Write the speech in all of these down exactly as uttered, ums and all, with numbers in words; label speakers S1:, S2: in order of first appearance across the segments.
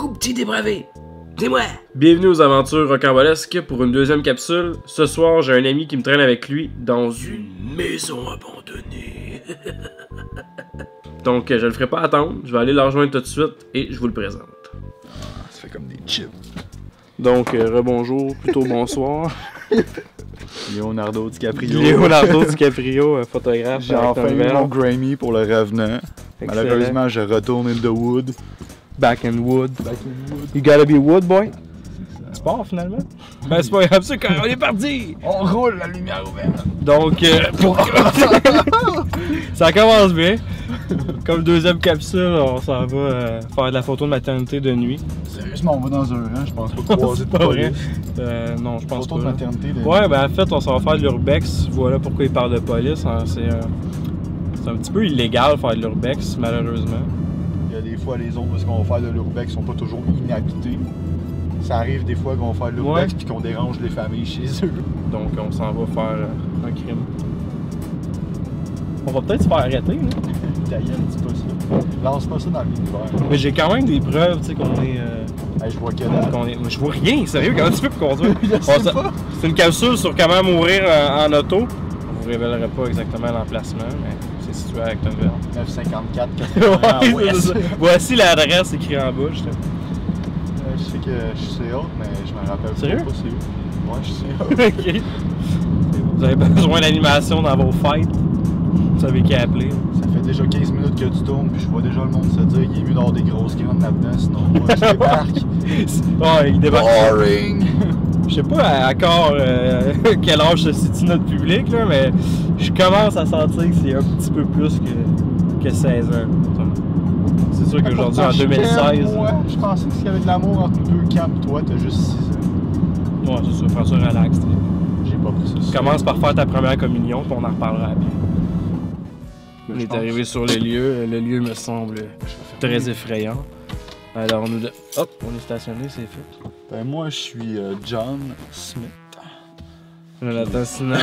S1: coucou petit dépravé, c'est moi.
S2: Bienvenue aux aventures rocambolesques pour une deuxième capsule. Ce soir, j'ai un ami qui me traîne avec lui dans une maison abandonnée. Donc, je le ferai pas attendre, je vais aller le rejoindre tout de suite et je vous le présente.
S3: Ah, ça fait comme des chips.
S2: Donc, euh, rebonjour, plutôt bonsoir.
S3: Leonardo DiCaprio.
S2: Leonardo DiCaprio, un photographe.
S3: J'ai enfin eu mon Grammy pour le Revenant.
S2: Excellent.
S3: Malheureusement, je retourne in the wood.
S2: Back in wood.
S3: Back in wood.
S2: You gotta be wood, boy. Tu pars finalement? Ben, c'est pas grave, ça, quand on est parti!
S3: On roule, la lumière ouverte.
S2: Donc, euh, pour... ça commence bien. Comme deuxième capsule, on s'en va euh, faire de la photo de maternité de nuit.
S3: Sérieusement, on va dans un rang, je pense pas croiser de
S2: Pas vrai.
S3: police.
S2: Euh, non, je pense
S3: Photo de
S2: pas.
S3: maternité de
S2: Ouais, ben en fait, on s'en va faire de l'urbex. Voilà pourquoi il parle de police. Hein. C'est euh, c'est un petit peu illégal de faire de l'urbex, malheureusement.
S3: Il y a des fois, les zones où on va faire de l'urbex sont pas toujours inhabitées. Ça arrive des fois qu'on va faire de l'urbex
S2: Ouais.
S3: puis qu'on dérange les familles chez eux.
S2: Donc, on s'en va faire euh, un crime. On va peut-être se faire arrêter, là.
S3: Ta gueule, dis pas ça. Lance pas ça dans l'univers.
S2: Mais j'ai quand même des preuves, tu sais, qu'on est. Euh,
S3: Hey, je vois que dalle.
S2: qu'on est... Mais je vois rien, sérieux, comment tu fais pour conduire?
S3: Je
S2: On
S3: sais
S2: s'a-
S3: pas.
S2: C'est une capsule sur comment mourir en, en auto. On vous révélerait pas exactement l'emplacement, mais c'est situé à Actonville.
S3: neuf cent cinquante-quatre quatre-vingts
S2: Ouais, c'est ça. Voici l'adresse écrite en bouche. Là.
S3: Euh, je sais que je suis haute, mais je me rappelle
S2: Sérieux?
S3: pas c'est où. Ouais, je suis haute.
S2: Ok. Vous avez besoin d'animation dans vos fêtes. Vous savez qui appeler.
S3: Ça fait déjà quinze minutes que tu tournes, puis je vois déjà le monde se dire qu'il est mieux d'avoir des grosses graines là-dedans, sinon moi je débarque.
S2: Ouais, il débarque.
S3: Boring!
S2: Je sais pas à, à quel, euh, quel âge se situe notre public, là, mais je commence à sentir que c'est un petit peu plus que, que seize ans. C'est sûr qu'aujourd'hui, en deux mille seize.
S3: Ouais, je pensais qu'il y avait de l'amour entre nous deux camps, toi t'as juste six ans.
S2: Ouais, c'est ça, prends ça relax. t'sais.
S3: J'ai pas pris ça.
S2: Commence par faire ta première communion, puis on en reparlera après. On
S3: Je
S2: est
S3: pense.
S2: arrivé sur le lieu. Le lieu me semble très effrayant. Alors, nous. De... Hop, on est stationné, c'est fait.
S3: Ben moi je suis euh, John Smith.
S2: Jonathan Sinat.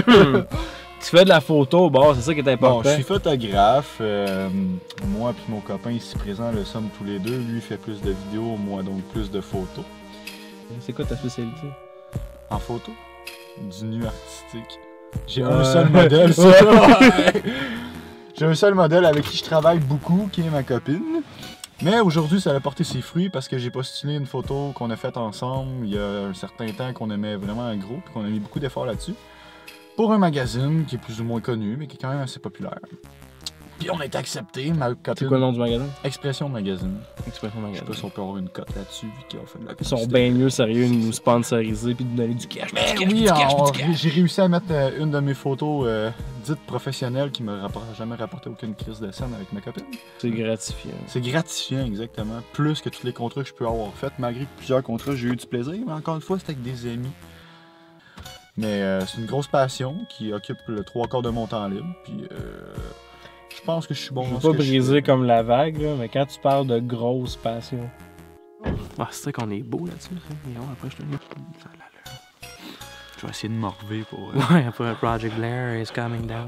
S2: Tu fais de la photo, bon, c'est ça qui est important.
S3: Bon, je suis photographe. euh, moi puis mon copain ici présent le sommes tous les deux. Lui fait plus de vidéos, moi donc plus de photos.
S2: C'est quoi ta spécialité?
S3: En photo? Du nu artistique. J'ai
S2: Ouais.
S3: un seul modèle, ça.
S2: Ouais.
S3: J'ai un seul modèle avec qui je travaille beaucoup, qui est ma copine. Mais aujourd'hui, ça a porté ses fruits parce que j'ai postulé une photo qu'on a faite ensemble il y a un certain temps qu'on aimait vraiment un gros et qu'on a mis beaucoup d'efforts là-dessus. Pour un magazine qui est plus ou moins connu, mais qui est quand même assez populaire. Puis on a été accepté, ma copine.
S2: C'est quoi le nom du magasin?
S3: Expression Magazine.
S2: Expression
S3: Je sais
S2: Magazine.
S3: pas si on peut avoir une cote là-dessus, vu qu'ils ont fait de la
S2: Ils sont
S3: publicité.
S2: bien mieux sérieux de nous sponsoriser puis de nous donner du cash.
S3: Ben
S2: du cash,
S3: oui,
S2: du cash,
S3: on-
S2: du cash.
S3: j'ai réussi à mettre euh, une de mes photos euh, dites professionnelles qui me rapporte, jamais rapporté aucune crise de scène avec ma copine.
S2: C'est gratifiant.
S3: C'est gratifiant, exactement. Plus que tous les contrats que je peux avoir faits. Malgré que plusieurs contrats, j'ai eu du plaisir, mais encore une fois, c'était avec des amis. Mais euh, c'est une grosse passion qui occupe le trois quarts de mon temps libre. Puis euh, je pense que je suis bon
S2: Je
S3: dans
S2: veux
S3: ce
S2: pas
S3: que je
S2: briser
S3: fais.
S2: comme la vague, là, mais quand tu parles de grosse passion. Ah, c'est vrai qu'on est beau là-dessus, ça. Mais ouais, après, je te dis. Ça a l'allure.
S3: Je vais essayer de m'enlever pour... euh,
S2: Ouais, après, Project Blair is coming down.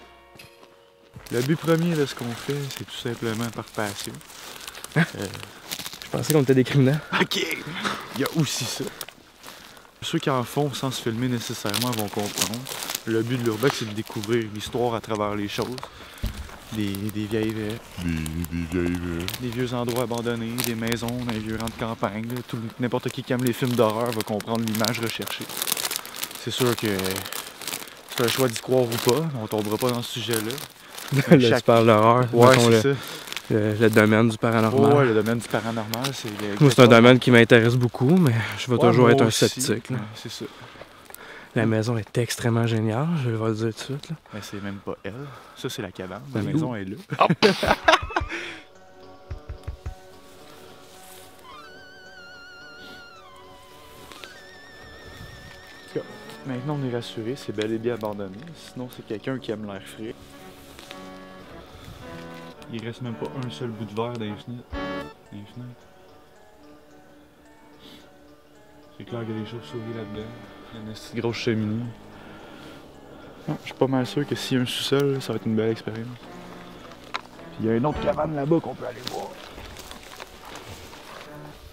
S3: Le but premier de ce qu'on fait, c'est tout simplement par passion. Euh,
S2: Je pensais qu'on était des criminels.
S3: Ok! Il y a aussi ça. Ceux qui en font sans se filmer nécessairement vont comprendre. Le but de l'urbex, c'est de découvrir l'histoire à travers les choses. Des, des vieilles euh,
S4: Des, des vieilles... euh,
S3: des vieux endroits abandonnés, des maisons, des vieux rangs de campagne. là. Tout- N'importe qui qui aime les films d'horreur va comprendre l'image recherchée. C'est sûr que c'est un choix d'y croire ou pas, on tombera pas dans ce sujet-là.
S2: Là,
S3: Chaque-
S2: tu parles d'horreur.
S3: Ouais,
S2: mettons
S3: c'est
S2: le,
S3: ça.
S2: le, le domaine du paranormal.
S3: Ouais, le domaine du paranormal, c'est...
S2: Moi, c'est un domaine qui m'intéresse beaucoup, mais je vais
S3: Ouais,
S2: toujours
S3: moi
S2: être un
S3: aussi.
S2: sceptique. là.
S3: Ouais, c'est ça.
S2: La maison est extrêmement géniale, je vais le dire tout de suite. Là.
S3: Mais c'est même pas elle. Ça, c'est la cabane. La
S2: Elle est
S3: maison
S2: où?
S3: est là. En tout cas, maintenant, on est rassuré. C'est bel et bien abandonné. Sinon, c'est quelqu'un qui aime l'air frais. Il reste même pas un seul bout de verre dans les fenêtres. Dans les fenêtres. C'est clair qu'il y a des chauves-souris là-dedans. Il y a une petite grosse cheminée. Non, je suis pas mal sûr que s'il y a un sous-sol, ça va être une belle expérience. Puis il y a une autre cabane là-bas qu'on peut aller voir.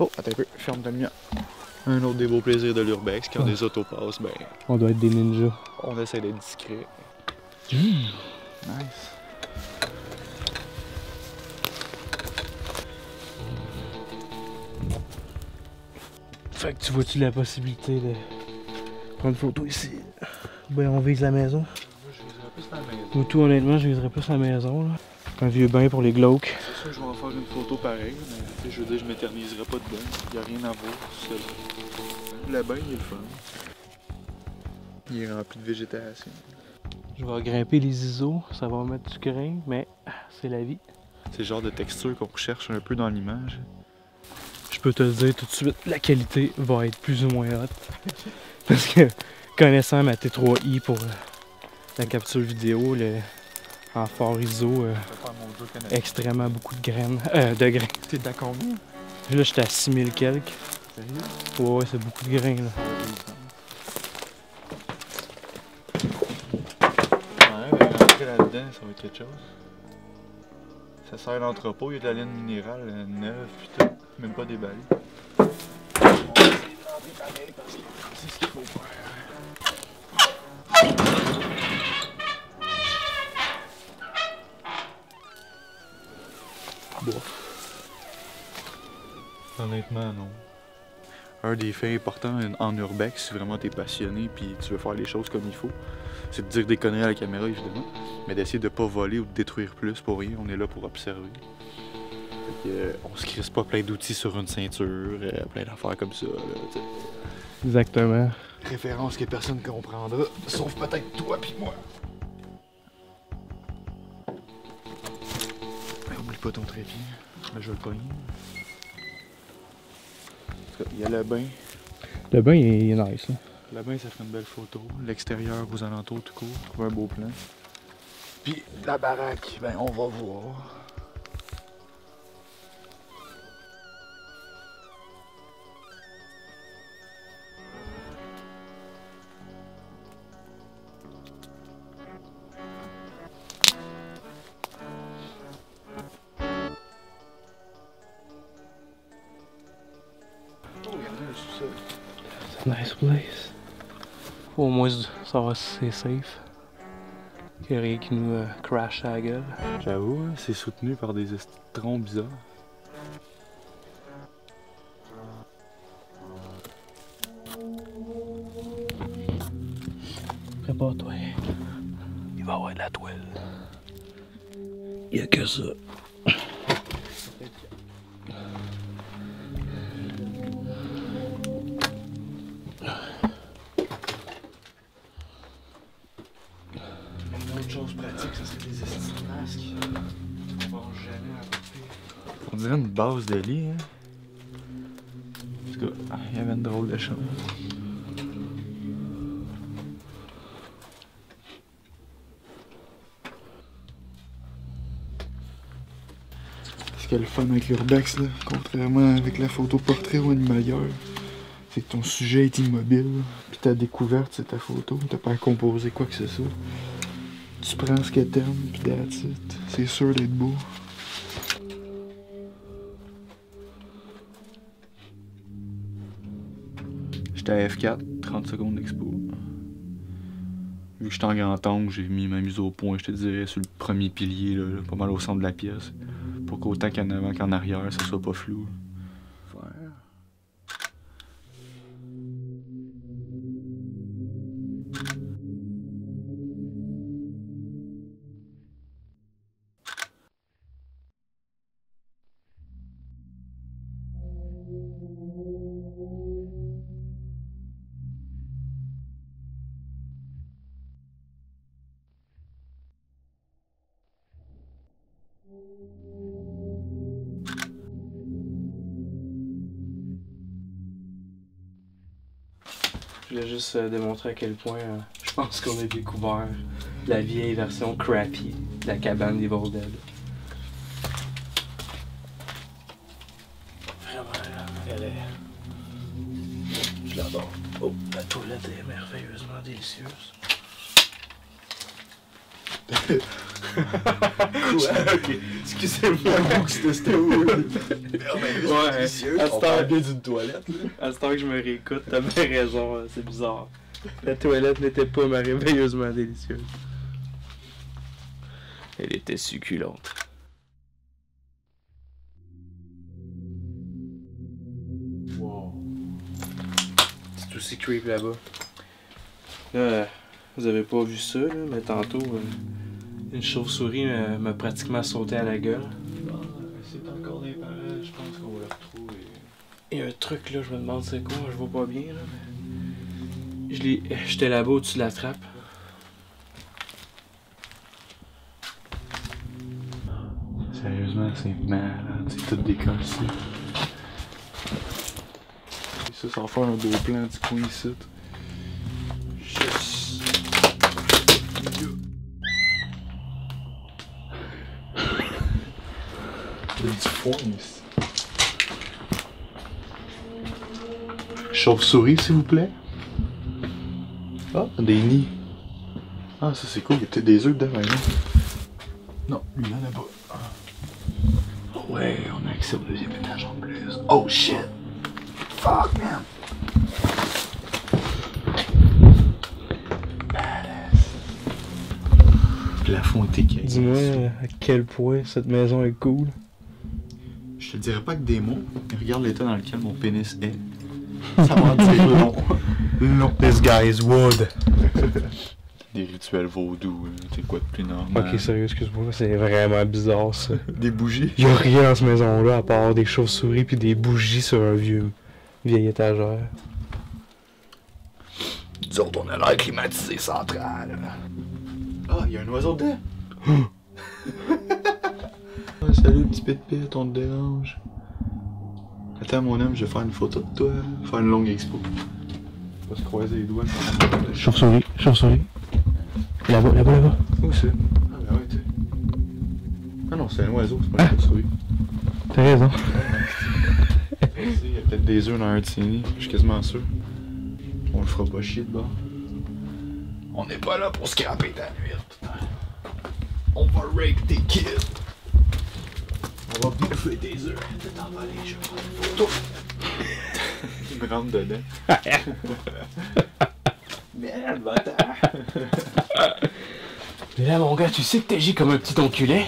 S3: Oh, attends un peu, ferme ta lumière. Un autre des beaux plaisirs de l'urbex, quand des autos passent, ben...
S2: On doit être des ninjas.
S3: On essaie d'être discret.
S2: Mmh.
S3: Nice.
S2: Fait que tu vois-tu la possibilité de prendre une photo ici? Ben on vise la maison.
S3: Moi, je viserais plus la maison.
S2: Moi tout honnêtement, je viserais plus la maison là. Un vieux bain pour les glauques.
S3: C'est sûr que je vais en faire une photo pareille, mais je veux dire, je m'éterniserai pas dedans. Il n'y a rien à voir. C'est... Le bain, il est le fun. Il est rempli de végétation.
S2: Je vais grimper les I S O, ça va mettre du grain, mais c'est la vie.
S3: C'est le genre de texture qu'on recherche un peu dans l'image.
S2: Je peux te le dire tout de suite, la qualité va être plus ou moins haute. Parce que connaissant ma T trois i pour euh, la capture vidéo, le, en fort I S O, euh, extrêmement beaucoup de graines. Euh, de grains.
S3: T'es d'accord combien?
S2: Là, j'étais à six mille quelques.
S3: Sérieux?
S2: Ouais, ouais, c'est beaucoup de grains là.
S3: Ouais, mais rentrer là-dedans, ça va être quelque chose. Ça sert à l'entrepôt, il y a de la laine minérale euh, neuve, pis tout. Même pas déballée. C'est ce qu'il faut faire. Bon. Honnêtement, non. Un des faits importants en urbex, si vraiment t'es passionné puis tu veux faire les choses comme il faut, c'est de dire des conneries à la caméra, évidemment, mais d'essayer de pas voler ou de détruire plus pour rien. On est là pour observer. Fait que, euh, on se crisse pas plein d'outils sur une ceinture, euh, plein d'affaires comme ça. Là,
S2: Exactement.
S3: référence que personne comprendra, sauf peut-être toi pis moi. Ben, oublie pas ton trépied. Ben, je vais le pogner. Il y a le bain.
S2: Le bain il est nice là.
S3: Le bain, ça fait une belle photo. L'extérieur aux alentours, tout court. Trouver un beau plan. Puis la baraque, ben on va voir. Oh, regardez le sous-sol.
S2: C'est nice place. Au moins ça va c'est safe. Qu'il y a rien qui nous euh, crash à la gueule.
S3: J'avoue, hein, c'est soutenu par des troncs bizarres.
S2: Prépare-toi. Il va y avoir de la toile. Il y a que ça.
S3: Une autre chose pratique, ça serait des estis de masques. On va jamais apporter. On dirait une base de lit, hein. En tout cas, il y avait une drôle de chose. Ce qui est le fun avec l'urbex, là, contrairement avec la photo portrait ou animalière, c'est que ton sujet est immobile, puis ta découverte c'est ta photo, t'as pas à composer quoi que ce soit. Tu prends ce que t'aimes, puis that's it. C'est sûr d'être beau. J'étais à F quatre, trente secondes d'expo. Vu que j'étais en grand angle, j'ai mis ma mise au point, je te dirais, sur le premier pilier, là, pas mal au centre de la pièce. Pour qu'autant qu'en avant qu'en arrière, ça soit pas flou. Faire.
S2: Je voulais juste euh, démontrer à quel point euh, je pense qu'on a découvert la vieille version crappy de la cabane des Evil Dead. Vraiment, là, elle est... Je l'adore. Oh, la toilette est merveilleusement délicieuse. Quoi? Ok, excusez-moi.
S3: J'avoue que c'était c'était weird.
S2: Ouais, à ce
S3: On parle bien d'une toilette, là.
S2: À ce temps que je me réécoute, t'as bien raison, hein, c'est bizarre. La toilette n'était pas merveilleusement délicieuse. Elle était succulente.
S3: Wow.
S2: C'est aussi creep là-bas. Là, euh, vous avez pas vu ça, là, mais tantôt, euh, une chauve-souris euh, m'a pratiquement sauté à la gueule.
S3: Bon, c'est encore des parents, je pense qu'on va le retrouver.
S2: Il y a un truc là, je me demande c'est quoi, je vois pas bien là. Mais... Je l'ai. J'étais là-bas au-dessus de la trappe.
S3: Sérieusement, c'est malade, c'est tout décollé ici. Ça, ça va faire un beau plan du coin ici. Yes! Il y a du foin ici. Chauve-souris, s'il vous plaît. Ah, des nids. Ah, ça c'est cool, il y a peut-être des œufs dedans, maintenant. Non, lui, il en a pas. Ouais, on a accès au deuxième étage en plus. Oh shit! Fuck, man! Badass. Le plafond est écaillé.
S2: Dis-moi à quel point cette maison est cool.
S3: Je te dirais pas que des mots, mais regarde l'état dans lequel mon pénis est. Ça va en dire long. Long.
S2: This guy is wood.
S3: Des rituels vaudous, c'est quoi de plus normal?
S2: Ok, sérieux, excuse-moi, c'est vraiment bizarre ça.
S3: Des bougies?
S2: Y'a rien dans cette maison-là à part des chauves-souris puis des bougies sur un vieux vieille étagère.
S3: Nous autres, on a l'air climatisé central. Ah, y'a un oiseau dedans! Ah, salut, petit pit-pit, on te dérange. Attends, mon homme, je vais faire une photo de toi, faire une longue expo. On va se croiser les doigts.
S2: Chauve-souris, chauve-souris. Là-bas, là-bas, là-bas.
S3: Où c'est? Ah, ben ouais, tu Ah non, c'est un oiseau, c'est pas une chauve-souris.
S2: T'as raison.
S3: Il y a peut-être des œufs dans un de ces nids, je suis quasiment sûr. On le fera pas chier de bord. On n'est pas là pour scraper ta nuit. On va rape tes kids. On va bouffer des œufs. De t'envoler, je vais prendre une photo. Il me rentre dedans. Merde, bâtard.
S2: Mais là, mon gars, tu sais que t'agis comme un petit enculé?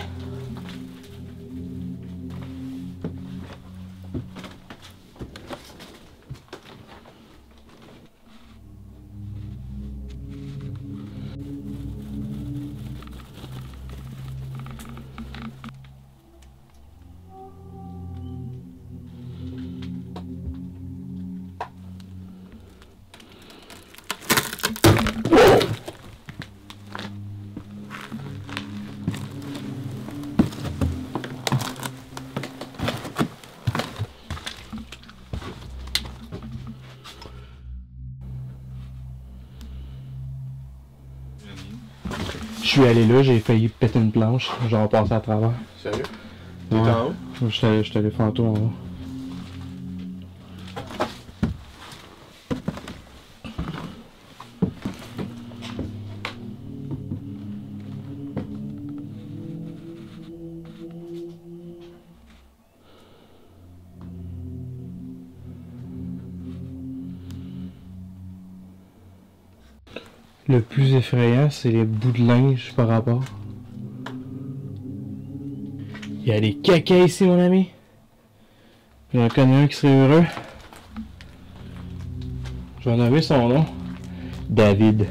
S2: Je suis allé là, j'ai failli péter une planche, j'en passé à travers.
S3: Sérieux?
S2: Ouais.
S3: T'es en haut?
S2: Je suis allé faire un tour en haut. Le plus effrayant, c'est les bouts de linge par rapport. Il y a des caca ici, mon ami. J'en connais un qui serait heureux. Je vais nommer son nom. David.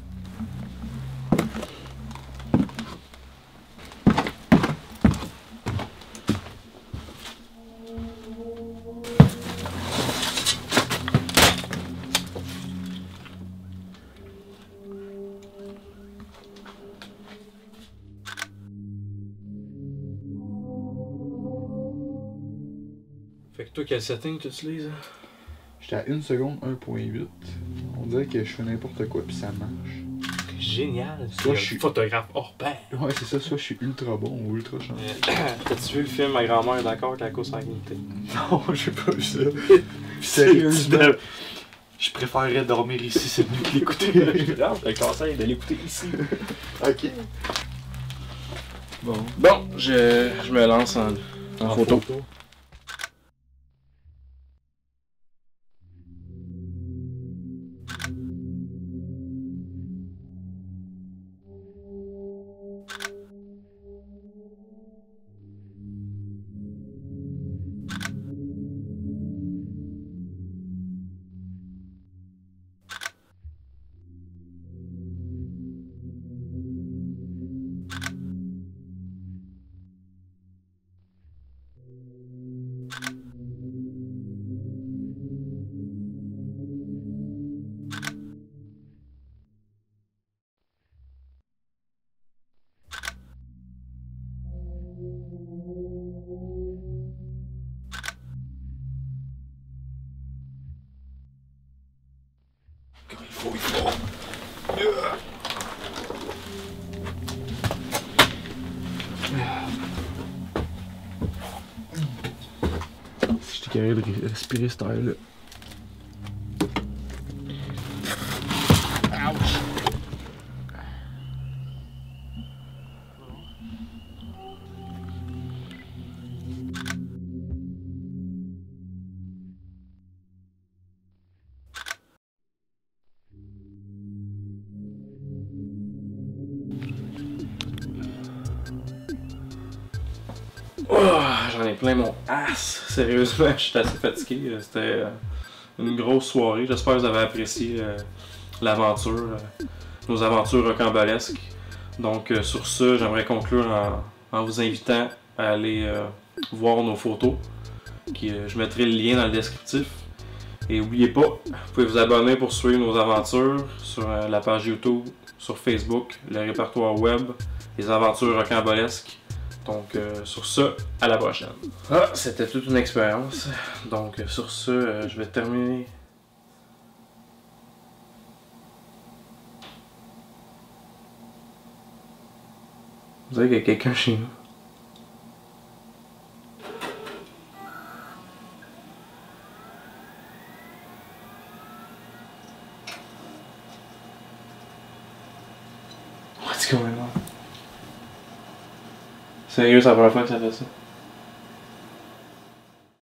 S2: Fait que toi, quel setting tu utilises?
S3: J'étais à une seconde un point huit. On dirait que je fais n'importe quoi puis ça marche.
S2: Génial!
S3: Soit je suis
S2: photographe hors pair.
S3: Ouais, c'est ça, soit je suis ultra bon ou ultra chanceux.
S2: T'as-tu vu le film Ma grand-mère est d'accord avec la consanguinité?
S3: Non, j'ai pas vu ça. Sérieusement, je préférerais dormir ici cette nuit que l'écouter.
S2: Je te conseille de l'écouter ici.
S3: Ok. Bon.
S2: Bon, je, je me lance en, en, en photo. photo.
S3: Il faut, il faut.
S2: J'étais carré de respirer cette air-là.
S3: Ouch!
S2: Oh, j'en ai plein mon ass. Sérieusement, je suis assez fatigué. C'était une grosse soirée. J'espère que vous avez apprécié euh, l'aventure, euh, nos aventures rocambolesques. Donc, euh, sur ce, j'aimerais conclure en, en vous invitant à aller euh, voir nos photos. Qui, euh, je mettrai le lien dans le descriptif. Et n'oubliez pas, vous pouvez vous abonner pour suivre nos aventures sur euh, la page YouTube, sur Facebook, le répertoire web, les aventures rocambolesques. Donc, euh, sur ce, à la prochaine. Ah, c'était toute une expérience. Donc, euh, sur ce, euh, je vais terminer. Vous savez qu'il y a quelqu'un chez nous. What's going on? Sérieux, c'est la première fois que ça fait ça?